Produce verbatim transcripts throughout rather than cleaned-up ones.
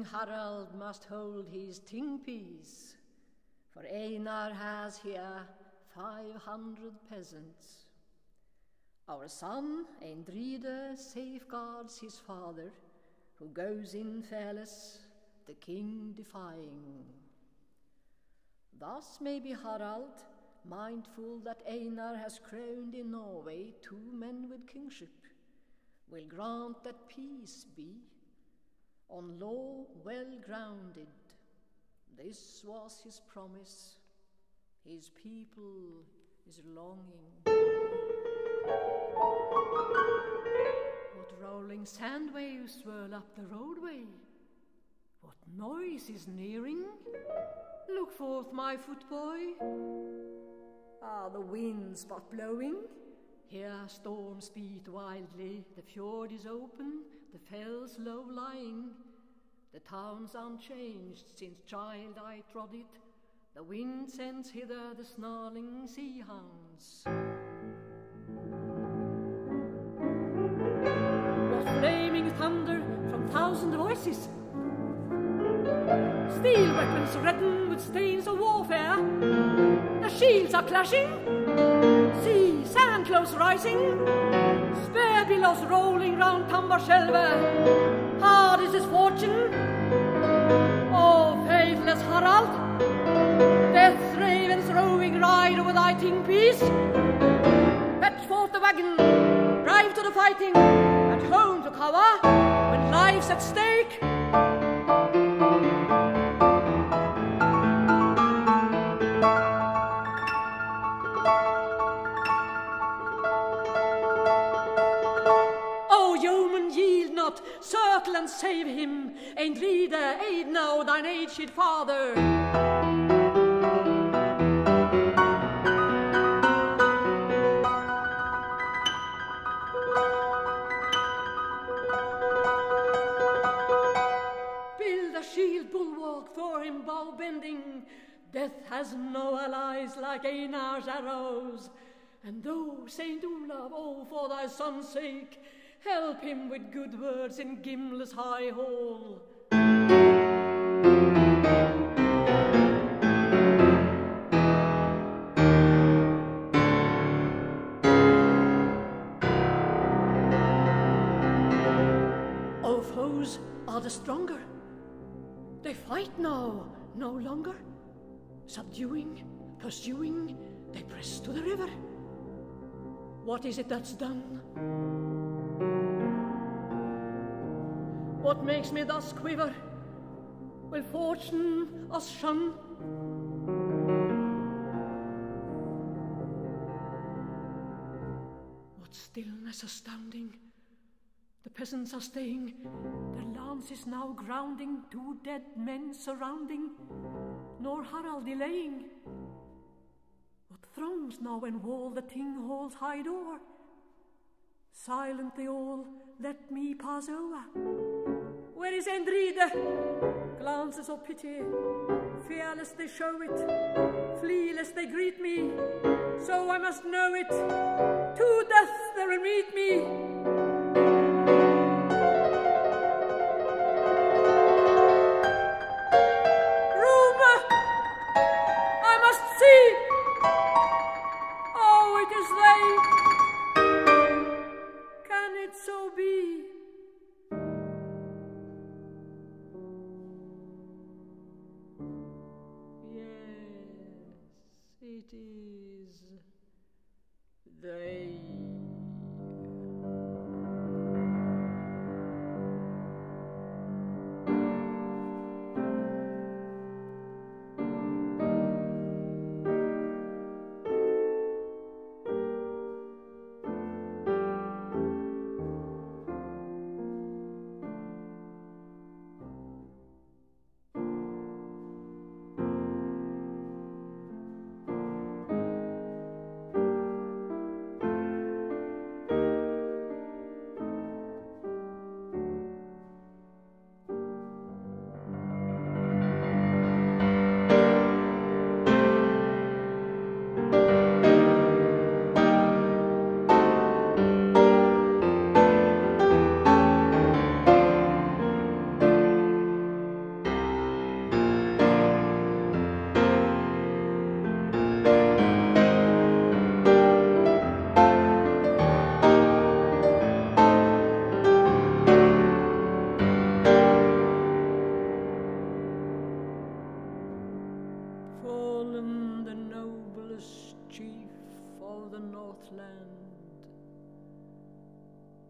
King Harald must hold his ting piece, for Einar has here five hundred peasants. Our son, Eindride, safeguards his father, who goes in fearless, the king defying. Thus maybe Harald, mindful that Einar has crowned in Norway two men with kingship, will grant that peace be, on law well grounded. This was his promise, his people is longing. What rolling sand waves swirl up the roadway? What noise is nearing? Look forth, my footboy. Are the winds but blowing? Here storms beat wildly, the fjord is open, the fells low lying. The town's unchanged since child I trod it. The wind sends hither the snarling sea hounds. What flaming thunder from thousand voices! Steel weapons redden with stains of warfare. The shields are clashing. See, sand close rising. Spear billows rolling round Tambarskjelve. Hard is his fortune. Oh, faithless Harald, death's ravens roving ride over thy ting piece. Fetch forth the wagon, drive to the fighting, at home to cover when life's at stake. Circle and save him, Eindride, aid now thine aged father. Build a shield bulwark for him, bow bending. Death has no allies like Einar's arrows. And though Saint Olav, oh, for thy son's sake, help him with good words in Gimle's high hall. Our foes are the stronger. They fight now, no longer. Subduing, pursuing, they press to the river. What is it that's done? What makes me thus quiver? Will fortune us shun? What stillness astounding! The peasants are staying, their lances now grounding, two dead men surrounding, nor Harald delaying. What throngs now enwall the ting hall's high door? Silent they all, let me pass over. Where is Eindride? Glances of pity, fearless they show it, flee lest they greet me, so I must know it. To death they will meet me. It is they.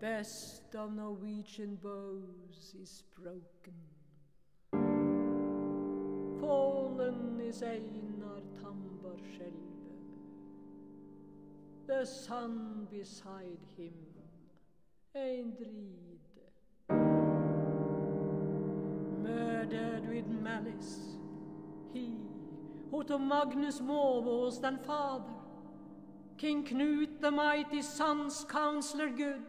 best of Norwegian bows is broken. Fallen is Einar Tambarskjelve, the sun beside him, Eindride. Murdered with malice, he who to Magnus more was than father, King Knut the mighty son's counselor good,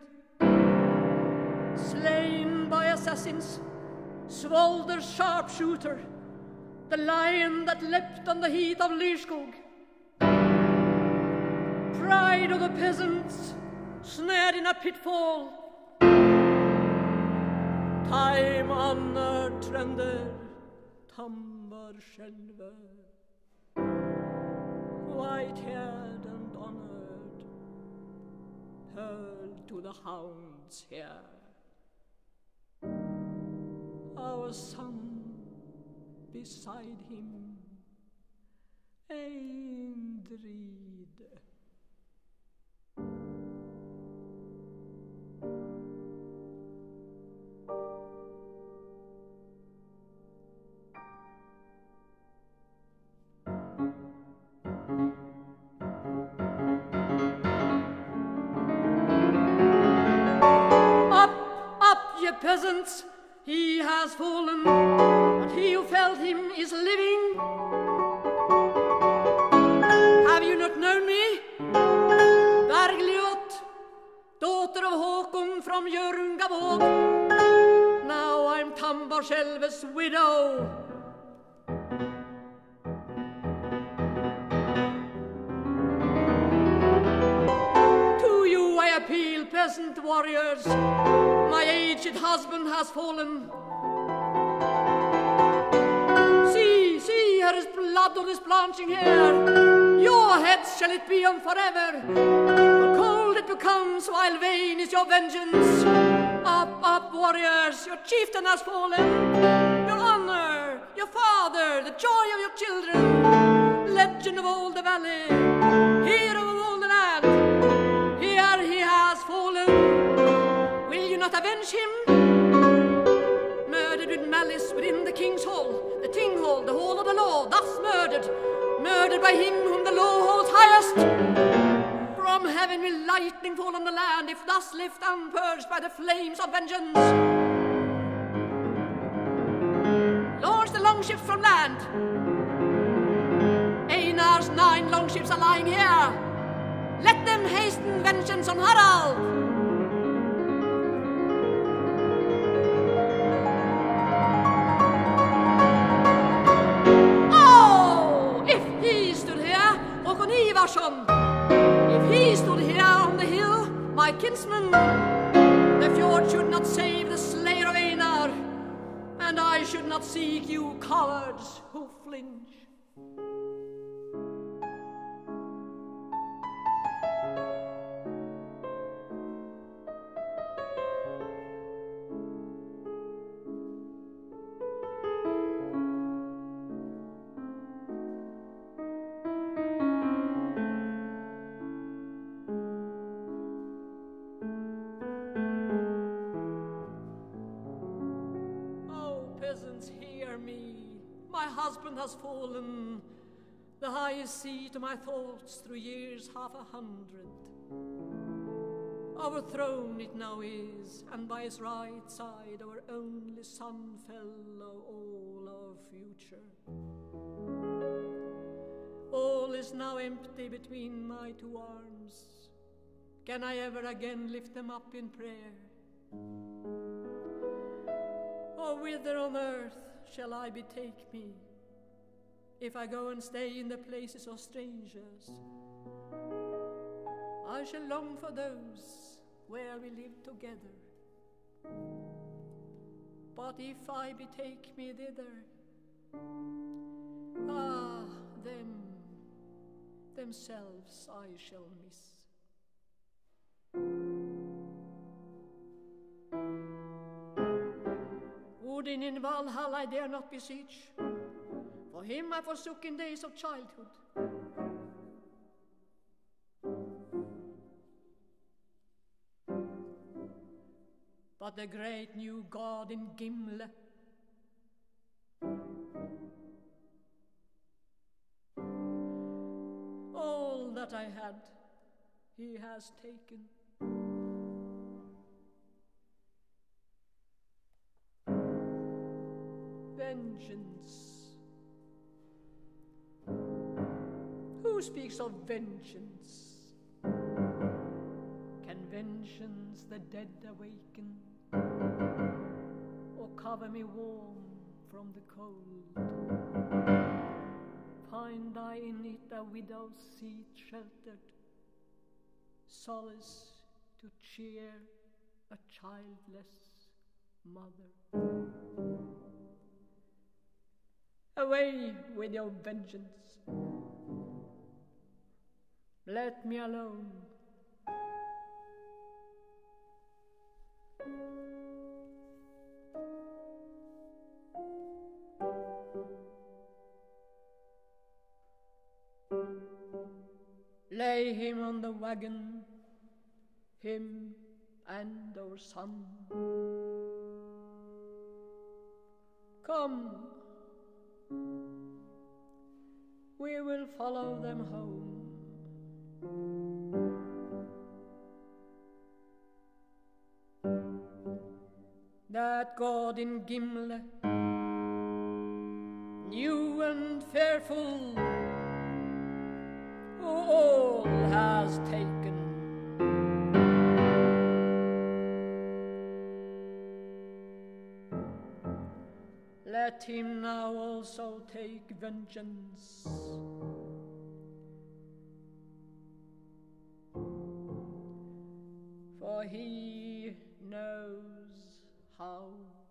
slain by assassins, Svolder's sharpshooter, the lion that leapt on the heath of Lyrskog, pride of the peasants, snared in a pitfall, time-honored Trønder Tambarskjelve, white-haired and honored, hurled to the hounds here. Our son beside him, Eindride. Up, up, ye peasants! He has fallen, but he who felled him is living. Have you not known me? Bergljot, daughter of Håkon from Hjørungavåg. Now I'm Tambarskjelve's widow. To you I appeal, peasant warriors. My aged husband has fallen. See, see, here is blood on his blanching hair. Your heads shall it be on forever. For cold it becomes while vain is your vengeance. Up, up, warriors, your chieftain has fallen. Your honor, your father, the joy of your children. Legend of all the valley, hero of all the land. Here he has fallen. Will you not avenge him? Murdered with malice within the king's hall, the ting hall, the hall of the law, thus murdered, murdered by him whom the law holds highest. From heaven will lightning fall on the land, if thus left unpurged by the flames of vengeance. Launch the longships from land. Einar's nine longships are lying here. Let them hasten vengeance on Harald. If he stood here on the hill, my kinsman, the fjord should not save the slayer of Einar, and I should not seek you cowards who flinch. My husband has fallen, the highest seat of my thoughts through years half a hundred. Overthrown it now is, and by his right side our only son fell of all our future. All is now empty between my two arms. Can I ever again lift them up in prayer? Or whither on earth shall I betake me, if I go and stay in the places of strangers? I shall long for those where we lived together. But if I betake me thither, ah, them, themselves I shall miss. Odin in Valhall I dare not beseech, for him I forsook in days of childhood. but the great new god in Gimle. All that I had, he has taken. Vengeance. Who speaks of vengeance? Can vengeance the dead awaken, or cover me warm from the cold? Find I in it a widow's seat sheltered, solace to cheer a childless mother. Away with your vengeance. Let me alone. Lay him on the wagon, him and our son. Come, we will follow them home. That god in Gimle, new and fearful, who all has taken. Let him now also take vengeance. For he knows how.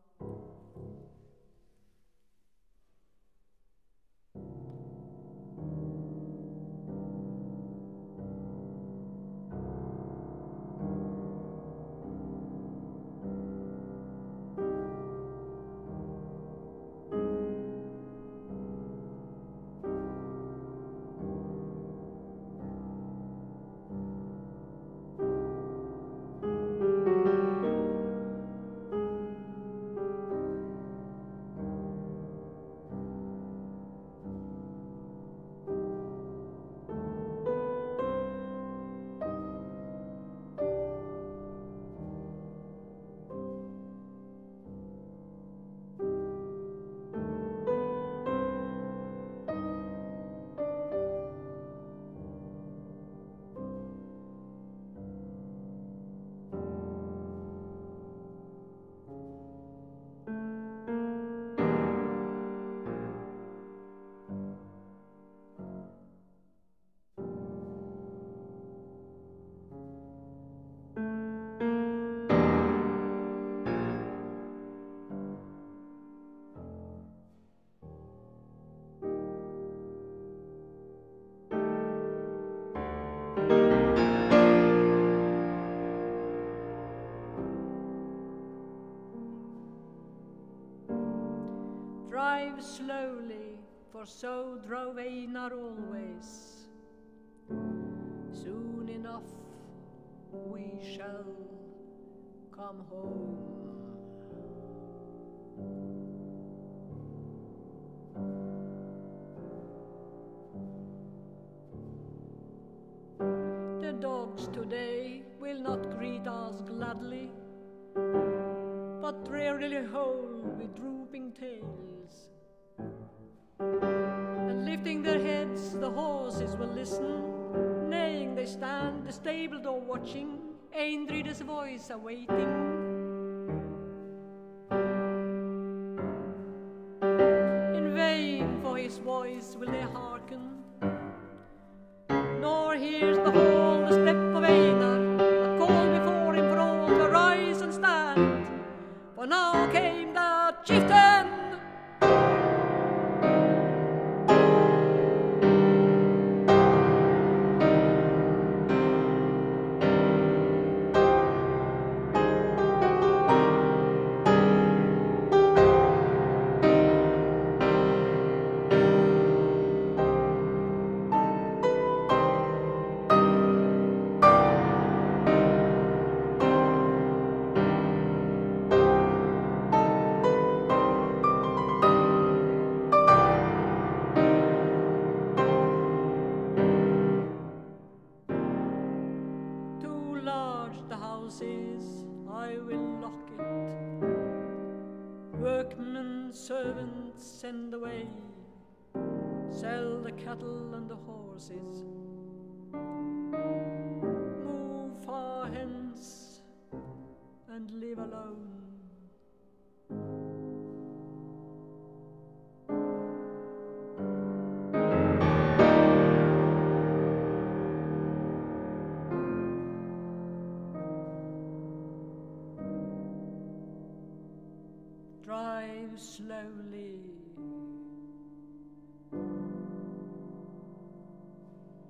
Drive slowly, for so drove Einar always. Soon enough we shall come home. The dogs today will not greet us gladly, but drearily hold with drooping tails. And lifting their heads, the horses will listen. Neighing they stand, the stable door watching, Eindrid's voice awaiting. In vain for his voice will they hearken, nor hears the hall the step of Einar, that called before him for all to rise and stand. For now came the chieftain. houses I will lock it. Workmen, servants, send away. Sell the cattle and the horses. Move far hence and live alone. Drive slowly.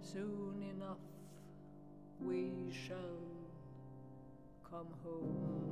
Soon enough we shall come home.